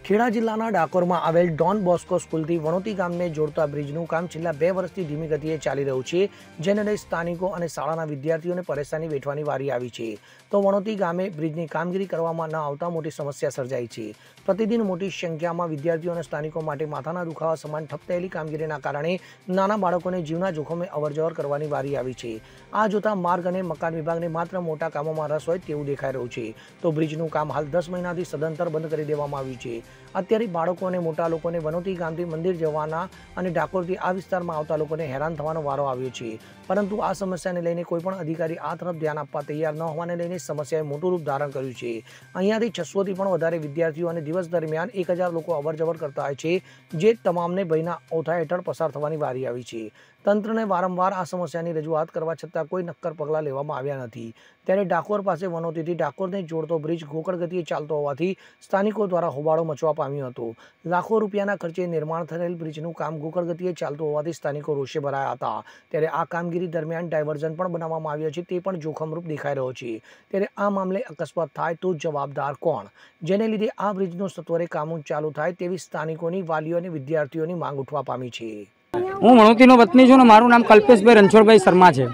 ખેડા જિલ્લાના ડાકોરમાં આવેલ Don Bosco સ્કૂલથી વણોતી ગામને જોડતા બ્રિજનું કામ છેલ્લા 2 વર્ષથી ધીમી ગતિએ ચાલી રહ્યું છે, જેને લઈ સ્થાનિકો અને શાળાના વિદ્યાર્થીઓને પરેશાની વેઠવાની વારી આવી છે। તો વણોતી ગામે બ્રિજની કામગીરી કરવામાં ન આવતા મોટી સમસ્યા સર્જાઈ છે। પ્રતિદિન મોટી સંખ્યામાં વિદ્યાર્થીઓ અને સ્થાનિકો માટે માથાના દુખાવા સમાન ઠપ થયેલી કામગીરીના કારણે નાના બાળકોને જીવના જોખમે અવરજવર કરવાની વારી આવી છે। આ જોતા માર્ગ અને મકાન વિભાગને માત્ર મોટા કામોમાં રસ હોય તેવું દેખાઈ રહ્યું છે। તો બ્રિજનું કામ હાલ 10 મહિનાથી સદંતર બંધ કરી દેવામાં આવ્યું છે। અત્યારે બાળકો અને મોટા લોકોને વનોતી ગામથી મંદિર જવાના અને ડાકોરથી આ વિસ્તારમાં આવતા લોકોને હેરાન થવાનો વારો આવ્યો છે, પરંતુ આ સમસ્યાને લઈને કોઈ પણ અધિકારી આ તરફ ધ્યાન આપવા તૈયાર ન હોવાને લઈને સમસ્યાએ મોટું રૂપ ધારણ કર્યું છે। અહીંયાથી 600થી પણ વધારે વિદ્યાર્થીઓ અને દિવસ દરમિયાન 1000 લોકો અવરજવર કરતા હોય છે, જે તમામને ભયના ઓથા હેઠળ પસાર થવાની વારી આવી છે। તંત્રને વારંવાર આ સમસ્યાની રજૂઆત કરવા છતાં કોઈ નક્કર પગલાં લેવામાં આવ્યા નથી। ત્યારે ડાકોર પાસે વનોતીથી ડાકોરને જોડતો બ્રિજ ગોકળ ગતિએ ચાલતો હોવાથી સ્થાનિકો દ્વારા હોબાળો મચવા પામ્યો હતો। લાખો રૂપિયાના ખર્ચે નિર્માણ થયેલ બ્રિજનું કામ ગોકળ ગતિએ ચાલતું હોવાથી સ્થાનિકો રોષે ભરાયા હતા। ત્યારે આ કામગીરી દરમિયાન ડાયવર્ઝન પણ બનાવવામાં આવ્યો છે, તે પણ જોખમરૂપ દેખાઈ રહ્યો છે। ત્યારે આ મામલે અકસ્માત થાય તો જવાબદાર કોણ, જેને લીધે આ બ્રિજનું સત્વરે કામ ચાલુ થાય તેવી સ્થાનિકોની, વાલીઓ અને વિદ્યાર્થીઓની માંગ ઉઠવા પામી છે। હું વણોતીનો વતની છું ને મારું નામ કલ્પેશભાઈ રણછોડભાઈ શર્મા છે।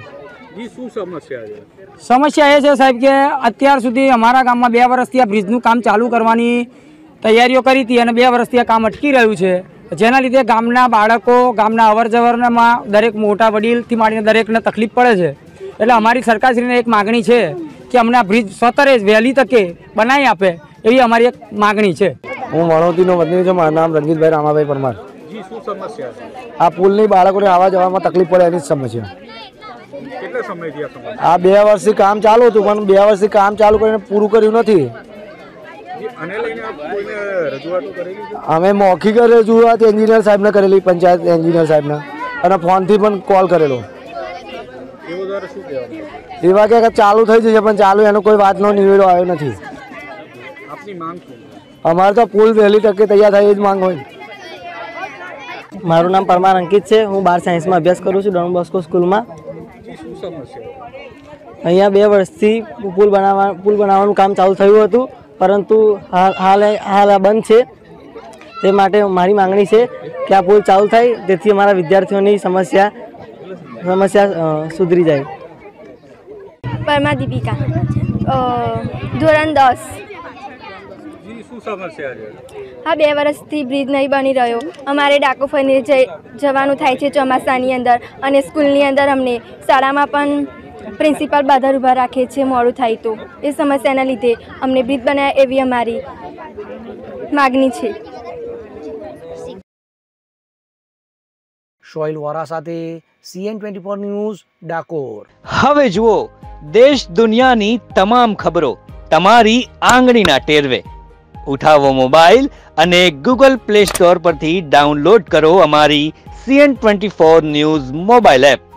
સમસ્યા એ છે સાહેબ કે અત્યાર સુધી અમારા ગામમાં 2 વર્ષથી આ બ્રિજનું કામ ચાલુ કરવાની તૈયારીઓ કરી હતી અને 2 વર્ષથી આ કામ અટકી રહ્યું છે, જેના લીધે ગામના બાળકો, ગામના અવરજવરમાં દરેક મોટા વડીલથી માંડીને દરેકને તકલીફ પડે છે। એટલે અમારી સરકારશ્રીને એક માગણી છે કે અમને આ બ્રિજ સત્વરે વહેલી તકે બનાવી આપે એવી અમારી એક માગણી છે। હું વણોતીનો વતની છું, મારું નામ રણજીતભાઈ રામાભાઈ પરમાર। આ પુલની બાળકોને આવવા જવામાં તકલીફ પડે એની જ સમસ્યા। આ 2 વર્ષથી કામ ચાલુ હતું, પણ 2 વર્ષથી કામ ચાલુ કરીને પૂરું કર્યું નથી। અમે મૌખિક રજૂઆત એન્જિનિયર સાહેબને કરેલી, પંચાયત એન્જિનિયર સાહેબને, અને ફોનથી પણ કોલ કરેલો। એવા કે ચાલુ થઈ જશે, પણ ચાલુ એનો કોઈ વાતનો નિવેડો આવ્યો નથી। અમારે તો પુલ વહેલી તકે તૈયાર થાય એ જ માંગ હોય। મારું નામ પરમાર અંકિત છે, હું 12 સાયન્સમાં અભ્યાસ કરું છું ડોન બોસ્કો સ્કૂલમાં। અહીંયા 2 વર્ષથી પુલ બનાવવાનું કામ ચાલુ થયું હતું, પરંતુ હાલ આ બંધ છે। તે માટે મારી માંગણી છે કે આ પુલ ચાલુ થાય, તેથી અમારા વિદ્યાર્થીઓની સમસ્યા સુધરી જાય। પરમા દીપિકા, ધોરણ 10। હા, 2 વર્ષથી બ્રિજ નહીં બની રહ્યો। અમારે ડાકોર ફરીને જવાનું થાય છે ચોમાસાની અંદર, અને સ્કૂલની અંદર અમને શાળામાં પણ પ્રિન્સિપાલ બાધા ઊભા રાખે છે મોડું થાય તો। એ સમસ્યાના લીધે અમને બ્રિજ બનાવે એવી અમારી માગણી છે। શોઇલ વોરા સાથે CN24 ન્યૂઝ, ડાકોર। હવે જુઓ દેશ દુનિયાની તમામ ખબરો તમારી આંગળીના ટેરવે। ઉઠાવો મોબાઈલ અને Google Play Store પરથી ડાઉનલોડ કરો અમારી CN24 ન્યૂઝ મોબાઈલ એપ।